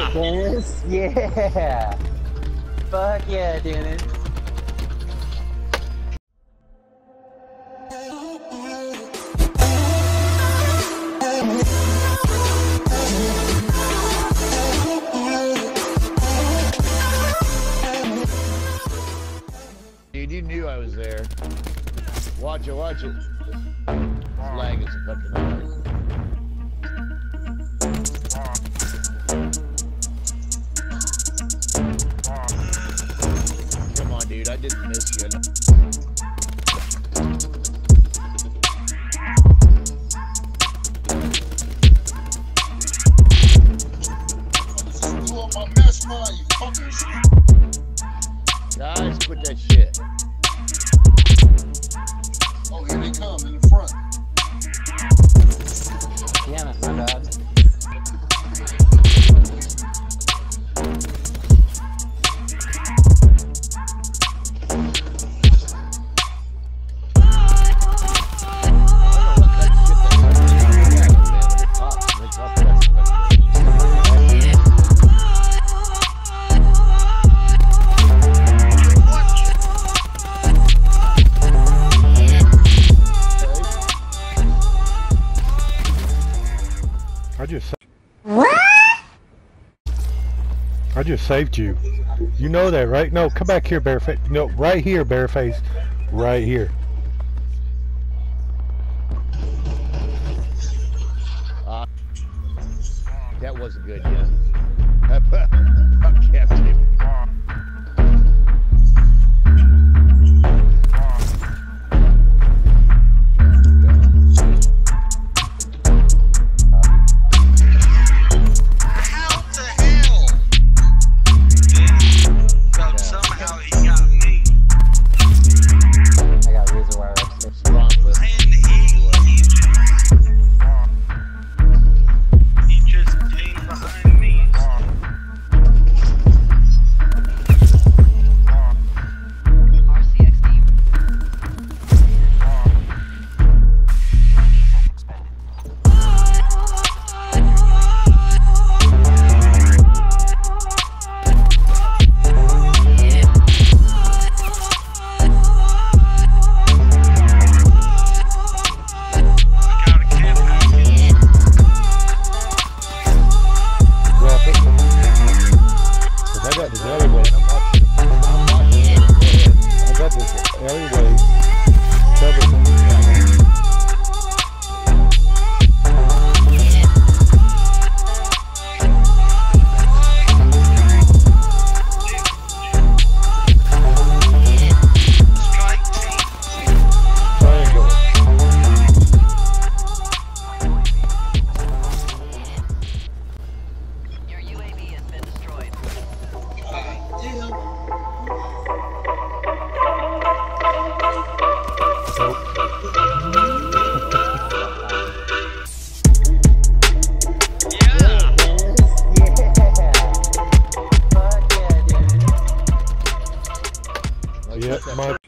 Dennis? Yeah! Fuck yeah, Dennis. Dude, you knew I was there. Watch it, watch it. This lag is a fucking hard. Come on, dude, I didn't miss you. Guys, quit that shit. Oh, here they come in the front. Damn it, my bad. I just saved you. You know that, right? No, come back here, Bareface. No, right here, Bareface. Right here. That wasn't good, yeah. I kept him. Yeah, my